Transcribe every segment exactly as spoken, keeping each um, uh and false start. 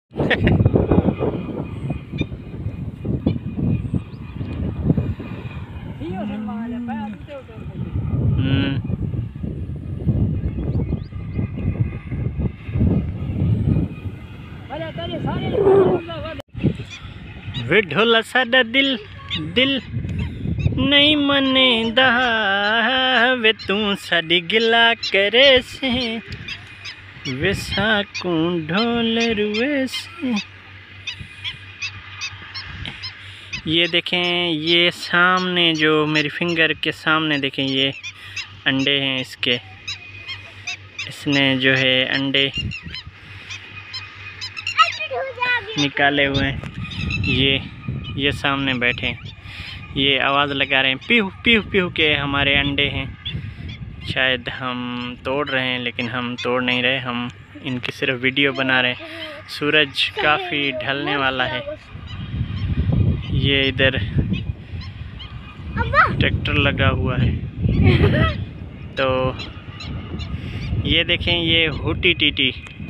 वे ढोला साडा दिल दिल नहीं मने दा वे तू साडी गिला करे से वे साकू ढोल रुए से। ये देखें, ये सामने जो मेरी फिंगर के सामने देखें, ये अंडे हैं इसके। इसने जो है अंडे निकाले हुए हैं। ये ये सामने बैठे हैं, ये आवाज़ लगा रहे हैं पीहू पीहू पीहू के हमारे अंडे हैं। शायद हम तोड़ रहे हैं लेकिन हम तोड़ नहीं रहे, हम इनकी सिर्फ वीडियो बना रहे हैं। सूरज काफ़ी ढलने वाला है। ये इधर ट्रैक्टर लगा हुआ है। तो ये देखें, ये हुटी टीटी,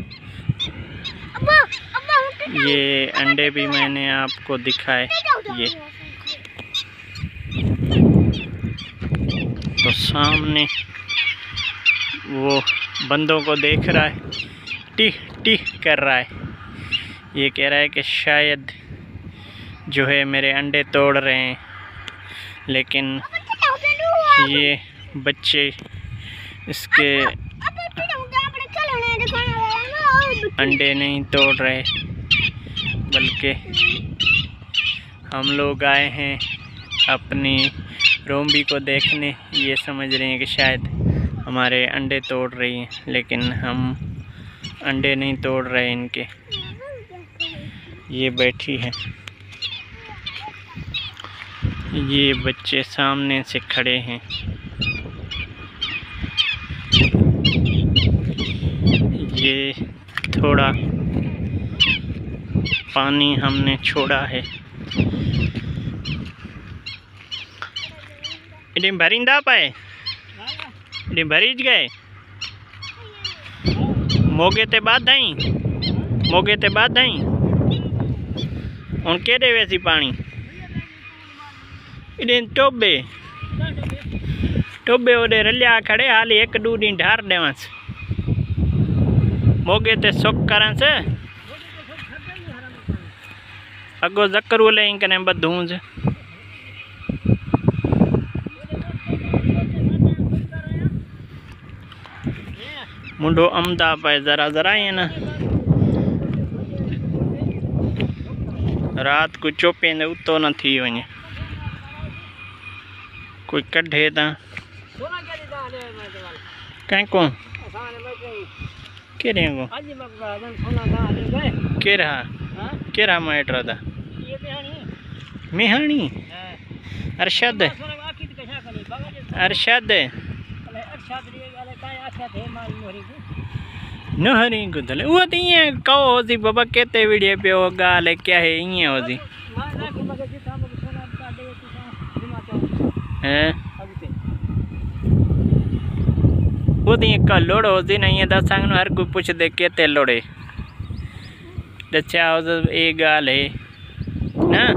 ये अंडे भी मैंने आपको दिखाए। ये तो सामने वो बंदों को देख रहा है, टिह टिह कर रहा है। ये कह रहा है कि शायद जो है मेरे अंडे तोड़ रहे हैं, लेकिन ये बच्चे इसके अंडे नहीं तोड़ रहे, बल्कि हम लोग आए हैं अपनी रोम्बी को देखने। ये समझ रहे हैं कि शायद हमारे अंडे तोड़ रही हैं, लेकिन हम अंडे नहीं तोड़ रहे इनके। ये बैठी है, ये बच्चे सामने से खड़े हैं। ये थोड़ा पानी हमने छोड़ा है। इन्हें भरिंदा पाए, इन्हें भरीज गए मोगे ते बाद आई, मोगे ते बाद आई उन केड़े वैसी पानी इन्हें टोबे टोबे ओडे रलिया खड़े, हाली एक दू डी ढार देवस मोगे ते सुख करन से अगो जकरू ले कने बधूं से। मुंडो अमदा पाए जरा जरा है ना, रात को चोपे ने उतो न थी वने कोई कढ़े ता कहीं को केरे को केरा केरा मैटर था मिहानी अरशद अरशद नहरी गुदले वो तो ये कहो होती बाबा कहते वीडियो पे वो गाल है क्या है ये होती हैं वो तो ये कल लोड़ होती नहीं है। दस संग हर कोई पूछ दे कहते लोड़े अच्छा हो ये गाल है ना।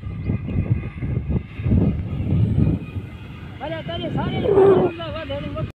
हम्म